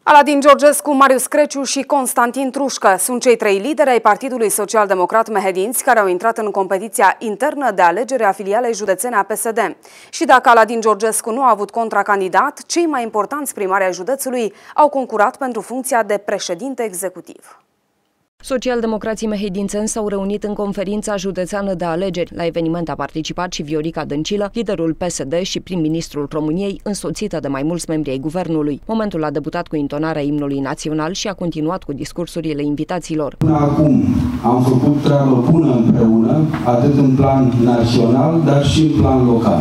Aladin Georgescu, Marius Creciu și Constantin Trușcă sunt cei trei lideri ai Partidului Social-Democrat Mehedinți care au intrat în competiția internă de alegere a filialei județene a PSD. Și dacă Aladin Georgescu nu a avut contracandidat, cei mai importanți primari ai județului au concurat pentru funcția de președinte executiv. Socialdemocrații mehedințeni s-au reunit în conferința județeană de alegeri. La eveniment a participat și Viorica Dăncilă, liderul PSD și prim-ministrul României, însoțită de mai mulți membri ai guvernului. Momentul a debutat cu intonarea imnului național și a continuat cu discursurile invitaților. Până acum am făcut treabă bună împreună, atât în plan național, dar și în plan local.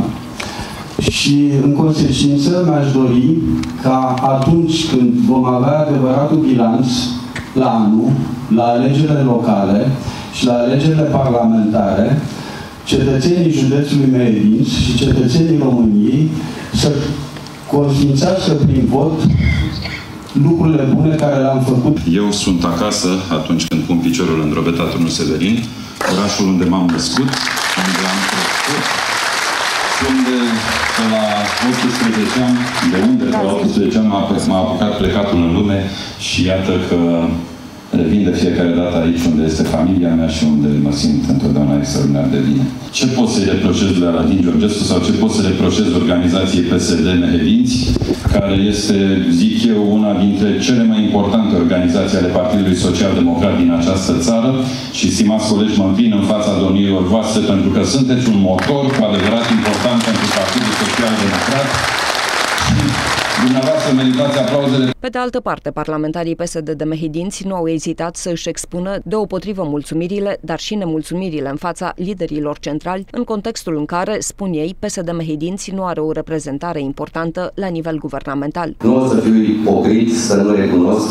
Și, în consecință, mi-aș dori ca atunci când vom avea adevăratul bilanț la anul, la alegerile locale și la alegerile parlamentare, cetățenii județului Mehedinți și cetățenii României să consfințească prin vot lucrurile bune care le-am făcut. Eu sunt acasă atunci când pun piciorul în drobeta Turnul Severin, orașul unde m-am născut, unde am crescut, unde la 18 ani, de la 18 ani m-a apucat plecatul în lume și iată că revin de fiecare dată aici unde este familia mea și unde mă simt întotdeauna extraordinar de bine. Ce pot să-i reproșez lui Aladin Georgescu sau ce pot să reproșez organizației PSD Mehedinți, care este, zic eu, una dintre cele mai importante organizații ale Partidului Social-Democrat din această țară și, stimați colegi, mă împin în fața domniilor voastre pentru că sunteți un motor cu adevărat important pentru Partidul Social-Democrat. Dumneavoastră meritați aplauzele. Pe de altă parte, parlamentarii PSD de Mehedinți nu au ezitat să își expună deopotrivă mulțumirile, dar și nemulțumirile în fața liderilor centrali, în contextul în care, spun ei, PSD Mehedinți nu are o reprezentare importantă la nivel guvernamental. Nu o să fiu ipocrit să nu recunosc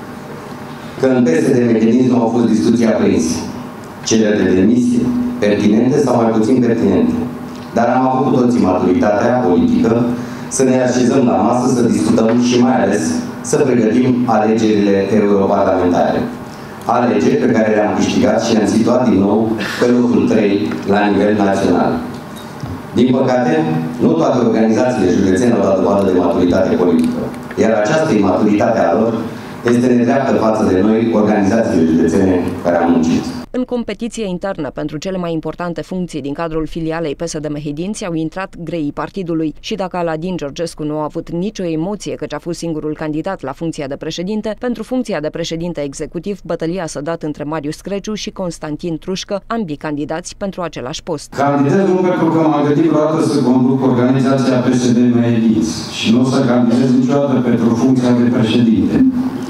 că în PSD Mehedinți nu au fost discuții aprinse, cereri de demisie, pertinente sau mai puțin pertinente. Dar am avut cu toții maturitatea politică să ne așezăm la masă, să discutăm și mai ales să pregătim alegerile europarlamentare. Alegeri pe care le-am câștigat și le-am situat din nou pe locul 3 la nivel național. Din păcate, nu toate organizațiile județene au dat dovadă de maturitate politică, iar această imaturitate a lor este nedreaptă față de noi, organizațiile județene care am muncit. În competiție internă pentru cele mai importante funcții din cadrul filialei PSD Mehedinți au intrat greii partidului și dacă Aladin Georgescu nu a avut nicio emoție căci a fost singurul candidat la funcția de președinte, pentru funcția de președinte executiv bătălia s-a dat între Marius Creciu și Constantin Trușcă, ambii candidați pentru același post. Candidez nu pentru că m-am gândit vreodată să conduc organizația PSD Mehedinți și nu o să candidez niciodată pentru funcția de președinte.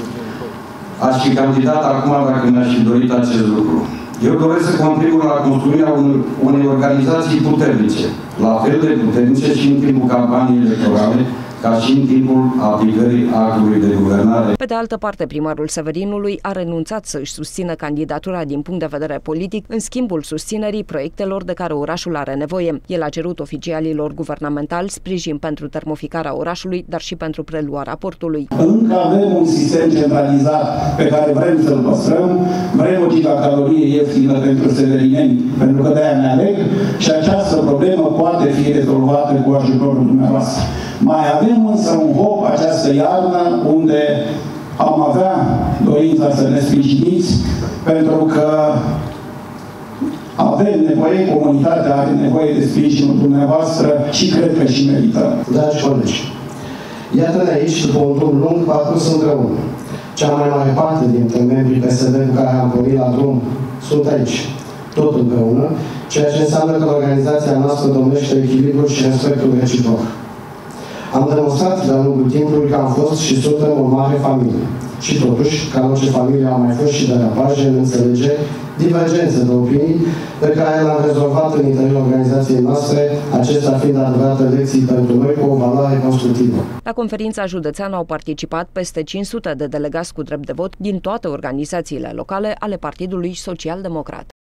Aș fi candidat acum dacă mi-aș fi dorit acest lucru. Eu doresc să contribui la construirea unei organizații puternice, la fel de puternice și în timpul campaniei electorale, ca și în timpul aplicării actului de guvernare. Pe de altă parte, primarul Severinului a renunțat să își susțină candidatura din punct de vedere politic, în schimbul susținerii proiectelor de care orașul are nevoie. El a cerut oficialilor guvernamentali sprijin pentru termoficarea orașului, dar și pentru preluarea portului. Încă avem un sistem centralizat pe care vrem să-l păstrăm, vrem o gigacalorie ieftină pentru severineni, pentru că de-aia ne aleg și această problemă poate fi rezolvată cu ajutorul dumneavoastră. Mai avem însă un hop această iarnă unde am avea dorința să ne sprijiniți pentru că avem nevoie, comunitatea are nevoie de sprijinul dumneavoastră și cred că și merită. Dragi colegi, iată-ne aici după un drum lung parcurs împreună. Cea mai mare parte dintre membrii PSD cu care am pornit la drum sunt aici, tot împreună, ceea ce înseamnă că organizația noastră domnește echilibrul și respectul reciproc. Am demonstrat de-a lungul timpului că am fost și suntem o mare familie. Și totuși, ca în orice familie, au mai fost și derapaje, înțelegeri, divergențe de opinii, pe care le-am rezolvat în interiorul organizației noastre, acestea fiind adevărate lecții pentru noi cu o valoare constructivă. La conferința județeană au participat peste 500 de delegați cu drept de vot din toate organizațiile locale ale Partidului Social-Democrat.